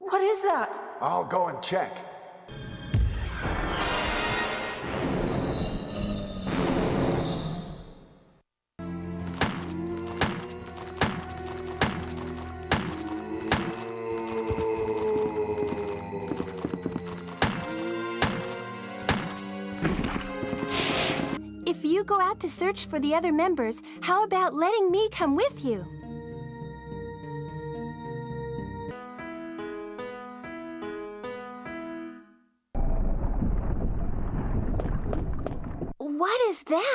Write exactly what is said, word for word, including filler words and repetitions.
What is that? I'll go and check. If you go out to search for the other members, how about letting me come with you? What is that?